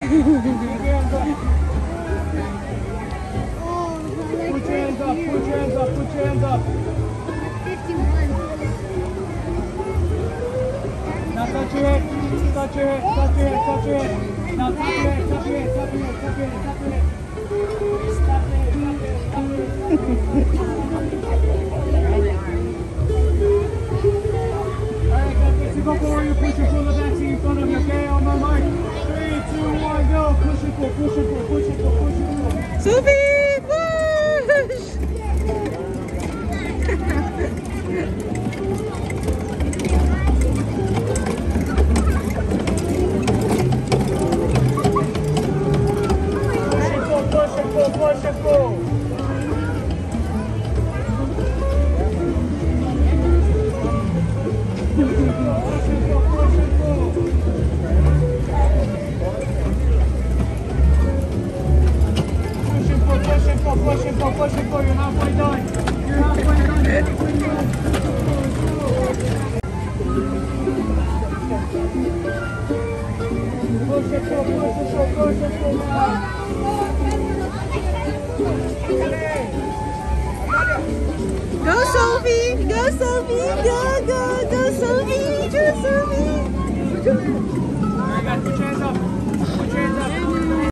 Put your hands up, put your hands up, put your hands up. 51. Now touch your head, touch your head, touch your head, touch your head. Now tap your head, tap your head, tap your head, tap your head, tap your head. Tap your head, tap your head, tap your head. Alright, guys, you go forward, you push and pull the vaccine in front of you, okay? On my mark. 3, 2, 1, go. Push and pull, push and pull, push and pull, push and pull. Sophie, push! Push and pull, push and pull. Push and pull, you're halfway done. You're halfway done. Push and pull, push and pull, push and pull now. Go, Sophie! Go, Sophie!